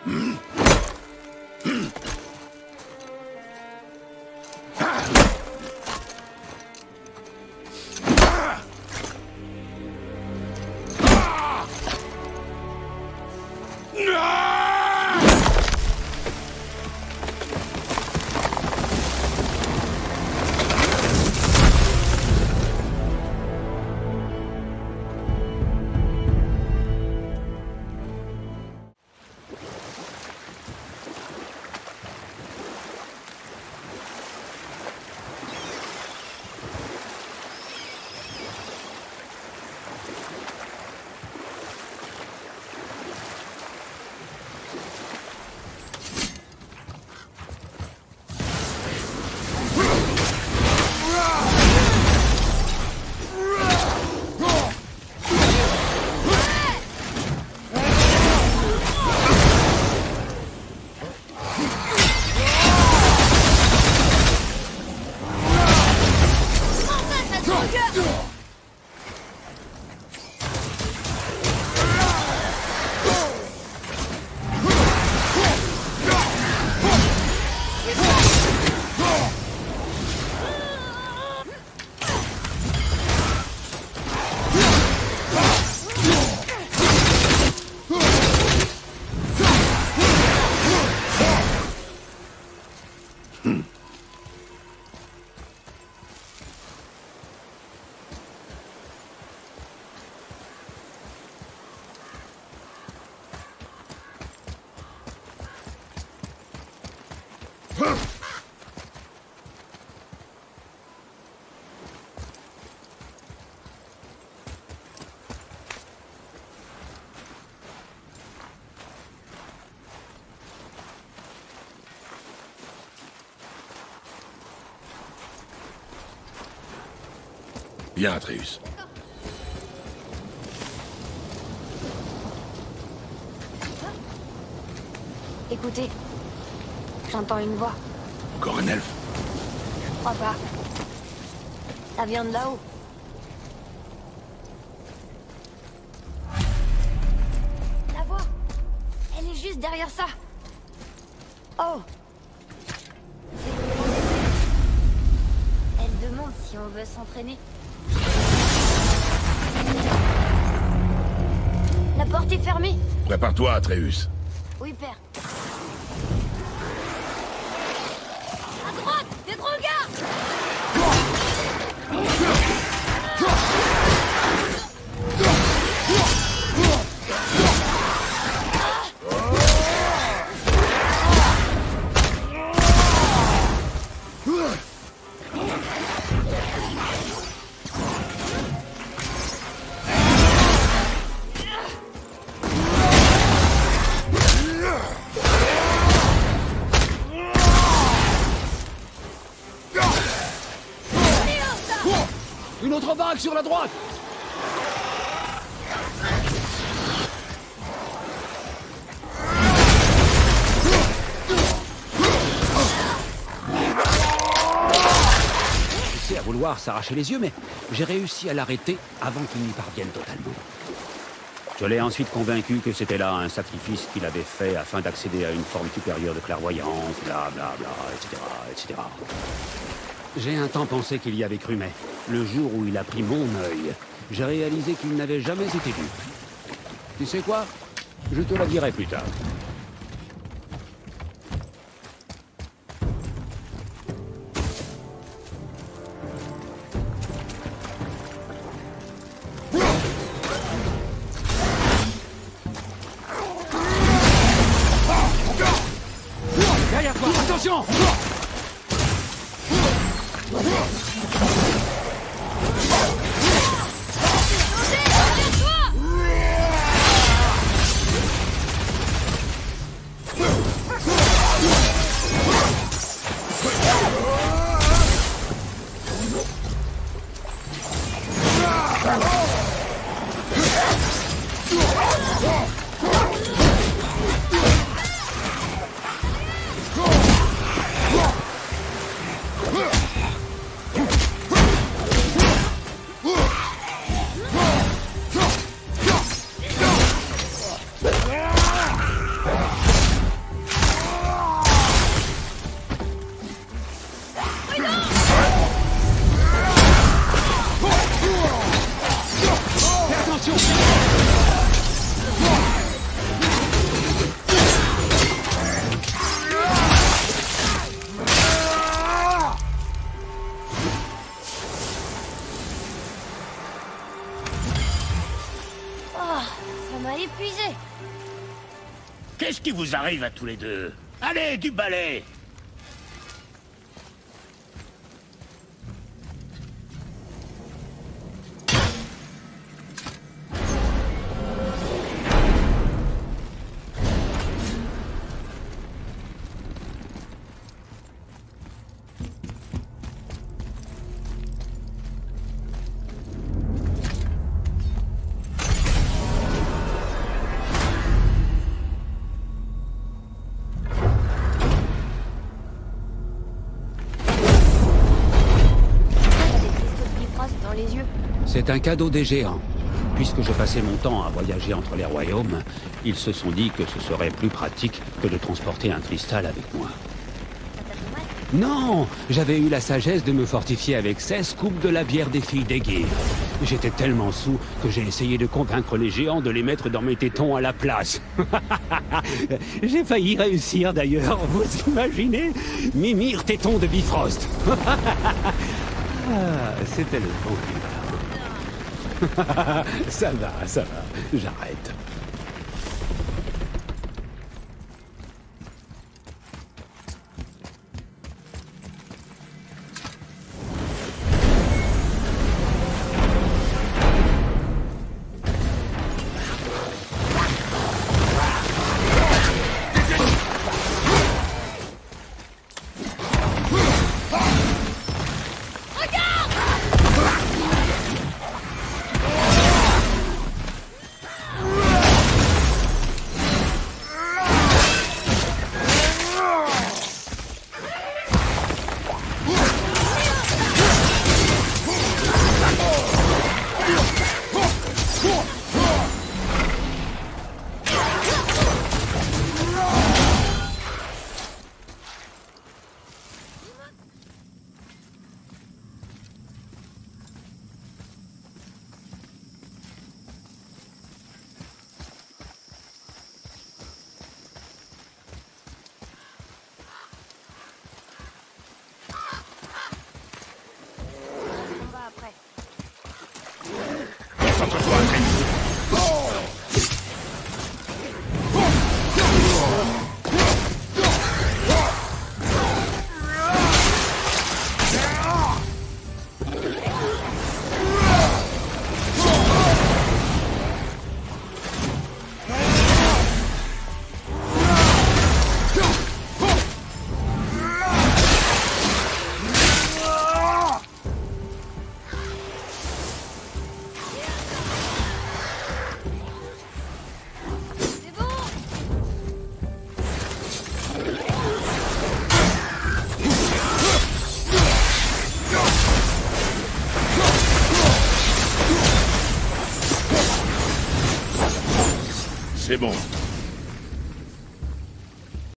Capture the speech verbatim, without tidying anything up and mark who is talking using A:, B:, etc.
A: Bien, Atreus.
B: Écoutez, j'entends une voix.
A: Encore un elfe?
B: Je crois pas. Ça vient de là-haut. La voix, elle est juste derrière ça. Oh! Elle demande si on veut s'entraîner. La porte est fermée.
A: Prépare-toi, Atreus.
B: Oui, père. À droite, des drogards!
C: Une autre vague sur la droite! Je sais à vouloir s'arracher les yeux, mais j'ai réussi à l'arrêter avant qu'il n'y parvienne totalement. Je l'ai ensuite convaincu que c'était là un sacrifice qu'il avait fait afin d'accéder à une forme supérieure de clairvoyance, bla bla bla, et cetera, et cetera. J'ai un temps pensé qu'il y avait cru, mais le jour où il a pris mon œil, j'ai réalisé qu'il n'avait jamais été vu. Tu sais quoi? Je te la dirai plus tard. Derrière toi, attention! Qu'est-ce qui vous arrive à tous les deux? Allez, du balai! C'est un cadeau des géants. Puisque je passais mon temps à voyager entre les royaumes, ils se sont dit que ce serait plus pratique que de transporter un cristal avec moi. Non, j'avais eu la sagesse de me fortifier avec seize coupes de la bière des filles d'Aegir. J'étais tellement saoul que j'ai essayé de convaincre les géants de les mettre dans mes tétons à la place. J'ai failli réussir d'ailleurs, vous imaginez? Mimir tétons de Bifrost. Ah, c'était le bon climat. Ça va, ça va, j'arrête.
A: Concentre-toi, Atreus. C'est bon.